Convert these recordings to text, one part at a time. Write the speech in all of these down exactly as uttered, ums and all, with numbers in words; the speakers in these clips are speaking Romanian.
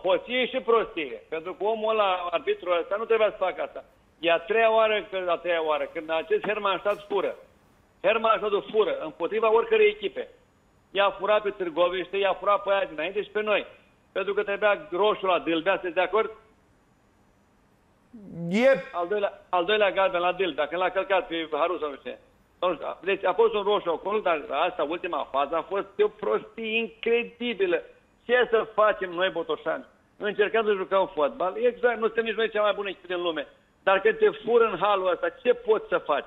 hoție și prostie. Pentru că omul ăla, arbitrul ăsta, nu trebuia să facă asta. E a treia oară, că a treia oară, când acest Hermannstadt fură. Hermannstadt fură împotriva oricărei echipe. I-a furat pe Târgoviște, i-a furat pe aia dinainte și pe noi. Pentru că trebuia roșul la Dâlbea, sunteți de acord? E... Al doilea, al doilea galben la Dâlbea, când l-a călcat pe Haru sau nu știu. Deci a fost un roșu acolo, dar asta, ultima fază, a fost o prostie incredibilă. Ce să facem noi, botoșani? Încercăm să jucăm fotbal. Exact, nu suntem nici noi cea mai bună echipă din lume. Dar când te fură în halul ăsta, ce poți să faci?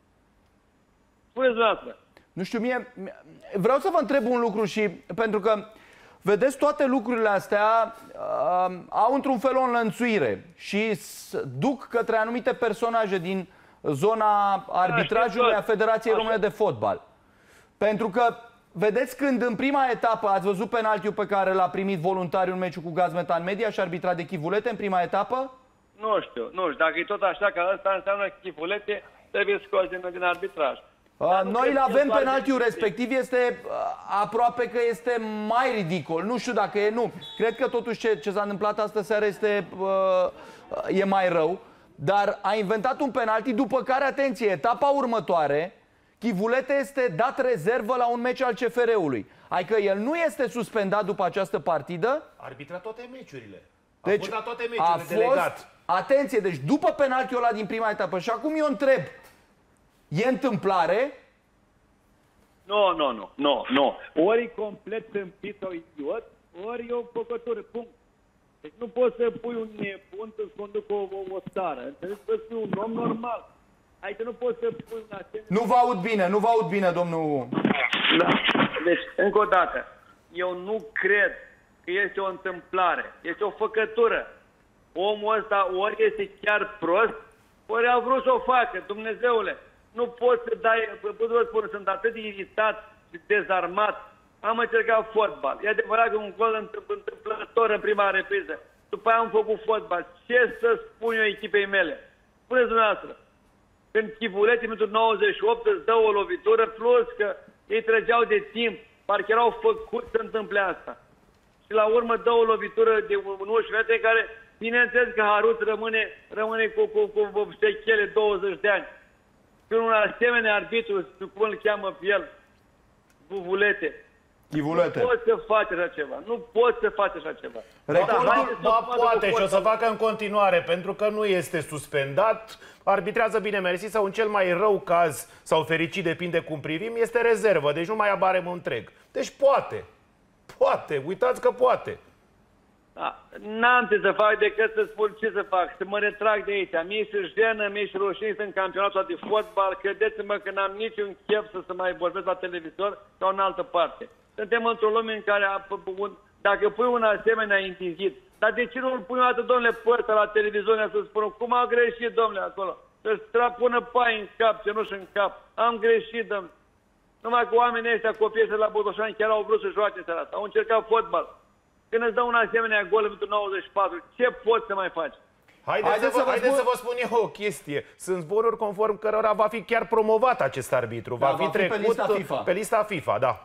Spuneți dumneavoastră. Nu știu, mie... Vreau să vă întreb un lucru și... Pentru că, vedeți, toate lucrurile astea uh, au într-un fel o înlănțuire și duc către anumite personaje din zona arbitrajului a Federației Române de Fotbal. Pentru că, vedeți, când în prima etapă ați văzut penaltiul pe care l-a primit voluntariul în meciul cu Gazmetan Media și arbitrat de Chivulete în prima etapă? Nu știu, nu știu. Dacă e tot așa, că asta înseamnă Chivulete, trebuie scos din, din arbitraj. Uh, noi îl avem, penaltiul respectiv, este uh, aproape că este mai ridicol. Nu știu dacă e, nu. Cred că totuși ce, ce s-a întâmplat astă seară este, uh, e mai rău. Dar a inventat un penalti, după care, atenție, etapa următoare, Chivulete este dat rezervă la un meci al C F R-ului. Adică el nu este suspendat după această partidă. A arbitrat toate meciurile. A Deci fost la toate a meciurile fost, delegat. atenție, deci după penaltiul ăla din prima etapă. Și acum eu întreb, e întâmplare? Nu, nu, nu, nu, nu. Ori e complet tâmpit sau idiot, ori e o făcătură. Cum? Deci nu poți să pui un nebun să-ți conducă o, o, o țară. Înțelegi? Să fii un om normal. Aici nu poți să pui un asemenea... Nu vă aud bine, nu vă aud bine, domnul... Da. Deci, încă o dată, eu nu cred că este o întâmplare. Este o făcătură. Omul ăsta ori este chiar prost, ori a vrut să o facă. Dumnezeule, nu poți să dai... Pot să vă spun, sunt atât de iritat și dezarmat. Am încercat fotbal. E adevărat că un gol întâmplător în prima repriză. După aia am făcut fotbal. Ce să spun eu echipei mele? Spuneți dumneavoastră. Când Chivulete, în minutul nouăzeci și opt, îți dă o lovitură, plus că ei trăgeau de timp. Parcă erau făcuți să întâmple asta. Și la urmă dă o lovitură de unsprezece metri care, bineînțeles că Harut rămâne, rămâne cu, cu, cu, cu sechele douăzeci de ani. Când un asemenea arbitru, cum îl cheamă pe el, Chivulete, Chivulete. Nu poți să faci așa ceva. Nu poți să faci așa ceva. Recordul, da, ba, poate și o să facă în continuare, pentru că nu este suspendat, arbitrează bine mersi sau în cel mai rău caz, sau fericit, depinde cum privim, este rezervă, deci nu mai ia baremul întreg. Deci poate, poate, uitați că poate. Da. N-am ce să fac decât să spun ce să fac, să mă retrag de aici. Mie și jenă, mie și rușine în campionatul de fotbal, credeți-mă că n-am niciun chef să, să mai vorbesc la televizor sau în altă parte. Suntem într-o lume în care, dacă pui un asemenea individ, dar de ce nu îl pui o dată, domnule, părță la televiziune să spună cum a greșit, domnule, acolo? Să-și pună pai în cap, cenușă în cap. Am greșit, domnule. Numai că oamenii ăștia, copiii ăștia la Botoșani, chiar au vrut să joace seara asta. Au încercat fotbal. Când îți dă un asemenea gol în nouăzeci și patru, ce poți să mai faci? Haideți, haideți, să, vă, haideți spun... să vă spun eu o chestie. Sunt zboruri conform cărora va fi chiar promovat acest arbitru. Da, va fi va fi trecut pe lista FIFA. Pe lista FIFA, da.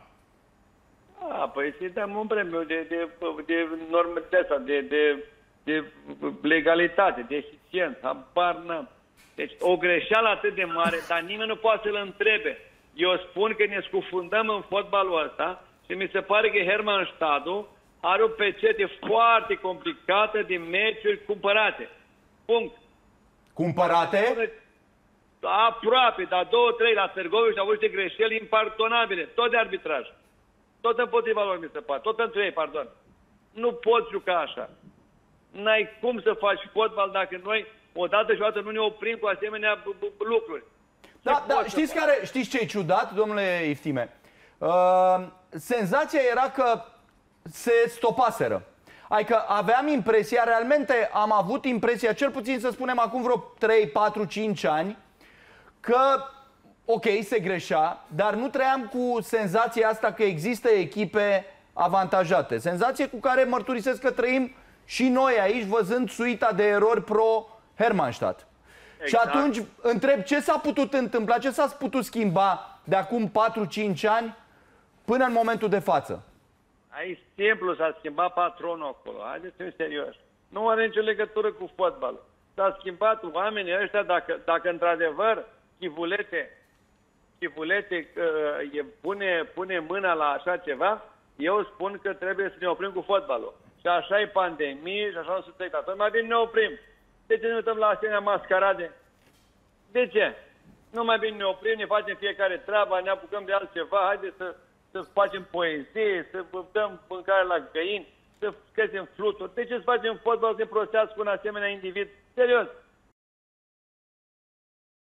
A, păi să-i dăm un premiu de, de, de normă de asta, de, de, de legalitate, de eficiență, habar n-am. Deci o greșeală atât de mare, dar nimeni nu poate să-l întrebe. Eu spun că ne scufundăm în fotbalul ăsta și mi se pare că Hermannstadtul are o pecete foarte complicată de meciuri cumpărate. Punct. Cumpărate? Aproape, dar două, trei la Târgoviște au avut niște greșeli impardonabile, tot de arbitraj. Tot împotriva lor, mi se pare. Tot pentru ei, pardon. Nu poți juca așa. N-ai cum să faci fotbal dacă noi, odată și odată, nu ne oprim cu asemenea lucruri. Da, da, știți, care, știți ce e ciudat, domnule Iftime? Uh, senzația era că se stopaseră. Adică aveam impresia, realmente am avut impresia, cel puțin să spunem acum vreo trei, patru, cinci ani, că ok, se greșea, dar nu trăiam cu senzația asta că există echipe avantajate. Senzație cu care mărturisesc că trăim și noi aici, văzând suita de erori pro-Hermannstadt. Exact. Și atunci întreb ce s-a putut întâmpla, ce s-a putut schimba de acum patru cinci ani până în momentul de față. Aici simplu s-a schimbat patronul acolo. Haideți să fim serioși. Nu are nicio legătură cu fotbalul. S-a schimbat oamenii ăștia, dacă, dacă într-adevăr Chivulete, Chivulete uh, e, pune, pune mâna la așa ceva, eu spun că trebuie să ne oprim cu fotbalul. Și așa e pandemie și așa nu sunt spectatori. Mai bine ne oprim. De ce ne uităm la asemenea mascarade? De ce? Nu mai bine ne oprim, ne facem fiecare treaba, ne apucăm de altceva, haideți să, să facem poezie, să dăm mâncare la găini, să creștem fluturi. De ce să facem fotbal să ne prostească un asemenea individ? Serios,